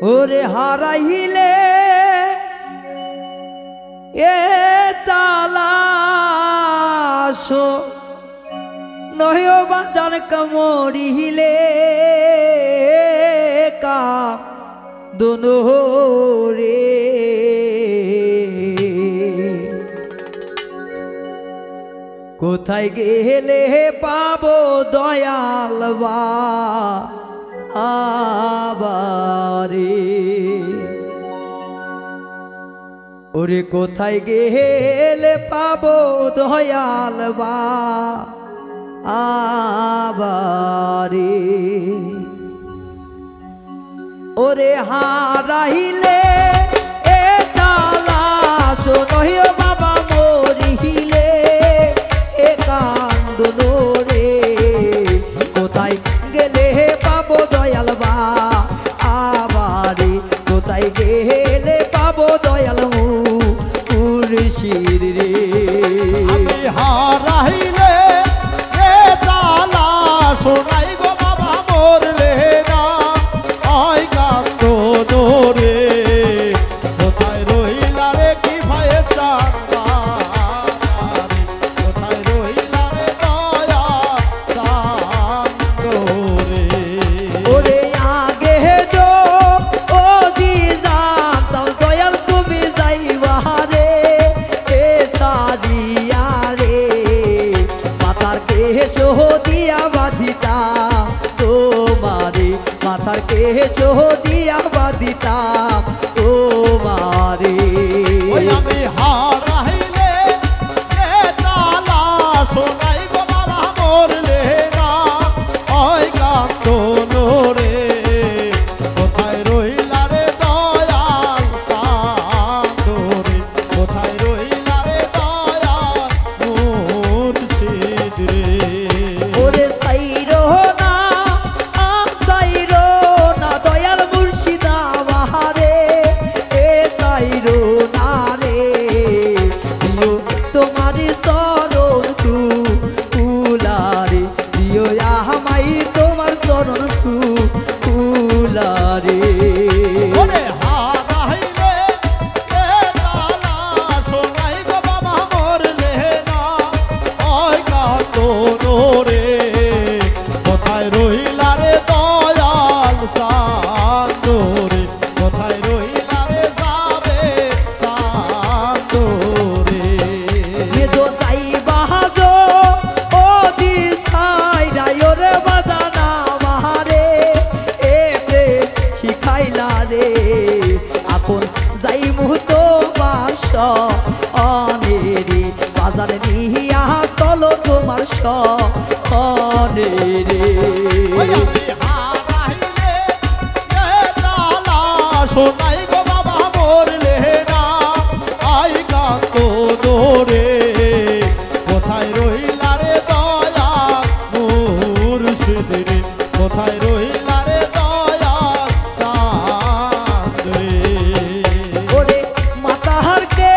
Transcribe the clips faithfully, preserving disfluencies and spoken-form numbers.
ওরে হারাইলে এ তালাশ নয় বাজার কামড়িলে কা দোনো রে কোথায় গেলে পাবো দয়াল বা আবারে ওরে কোথায় গেলে পাবো দয়াল বা আবারে ওরে হারাইলে এ তালাশ নহিও বাবা মরিলে এ কান্দনো রে কোথায় গেলে পাবো দয়াল বা আবারে কোথায় গেলে পাবো দয়াল মুর্শিদ রে আমি হারাইলে এ তালাশ নাই গো বাবা মরলে না আই কান্দনো রে কোথায় রইলা রে কি ভয়ে চাঁদা কোথায় রইলা রে দয়া চাঁদ রে ওরে আগে যো ও দি জানতাম দয়াল তুমি যাইবা রে এ সারিয়া রে মাথার কেশ দিয়া বাঁধিতাম তোমারে মাথার কেশ দিয়া বাঁধিতাম তোমারে ওই আমি হারাইলে এ তালাশ নাই গো বাবা মরলে না ওই কান্দনো রে কোথায় রইলা রে দয়াল চাঁদ রে কোথায় রইলা রে দয়াল মুর্শিদ রে ওরে সাইরো না আ সাইরো না দয়াল মুর্শিদা বাহারে এ সাইরো না রে দিও তোমারি চরণ তু কুলারে দিও আমাই তোমার চরণ তু কুলারে ওরে হারাইলে এ তালাশ নাই গো বাবা মরলে না ওই কান্দনো রে কোথায় রইলা রে দয়াল চাঁদ রে কোথায় রইলা রে যাবে চাঁদ রে মেজো যাই বাহাজো ও দি সাইরাই ওরে বাজানা বাহারে এ প্রেম শিখাইলা রে আপন যাই মুহূর্ত বাস অনেরে বাজারে নিহিয়া চলো তোমার স অনেরে ওই আমি হারাইলে এ তালাশ নাই গো বাবা মরলে না আই কান্দনো রে কোথায় রইলা রে দয়াল মুর্শিদ রে কোথায় রইলা রে দয়াল চাঁদ রে ওরে মাতাহারকে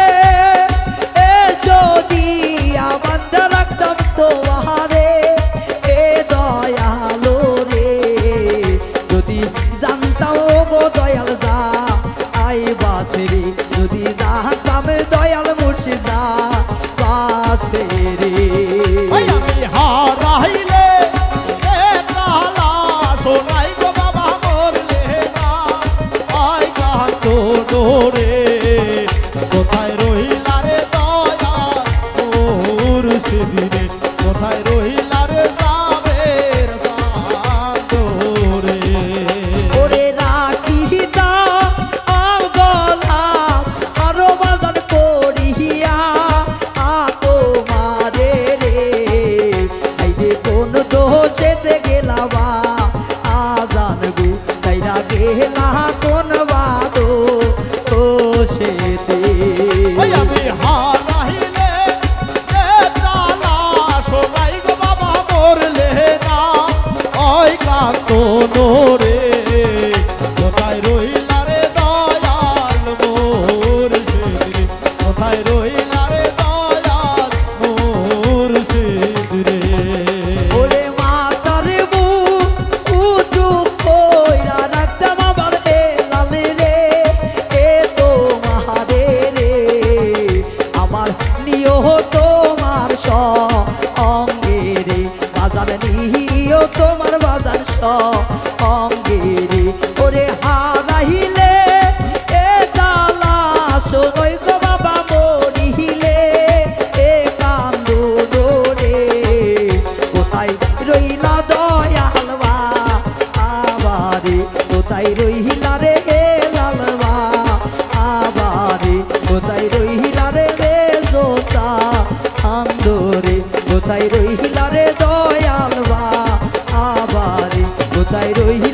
এ যদি বান্ধা রাখতাম তোমারে এ দয়ালো রে যদি জানতাম গো দয়াল যা আই বাসে রে যদি জানতাম দয়াল মুর্শিদ যা বাসে রে ওই আমি হারাইলে এ তালাশ নাই গো বাবা মরলে না আই কান্দনো রে কোথায় রইলা রে দয়াল মুর্শিদ রে কোথায় রইলা রে যাবের চাঁদ রে ওরে রাখি দা আম গলাম আরো বাজার করিয়া আ তোমারে রে আইরে কোন দোষেতে গেলাবা আজান গু চাইরা গেলা কোন বাদো দোষেতে ওই আমি হারাইলে এ তালাশ নাই গো বাবা মরলে না ওই কান্দনো রে কোথায় রইলা রে দয়াল মুর্শিদ রে কোথায় রইলা রে দয়াল মুর্শিদ রে ওরে মাতার বু উঠু কইরা রাখতাম আমার থাকিও তোমার বাজার সঙ্গেরে ওরে হারাইলে এ জ্বালা শোনই গো বাবা মরিলে এ কান্দন রে কোথায় রইলা দয়ালবা আবারে কোথায় রইলা রে লালবা আবারে কোথায় রইলা রে জোসা আন্দরে কোথায় রইলা রে দয়ালবা আবারে কোথায় রইলা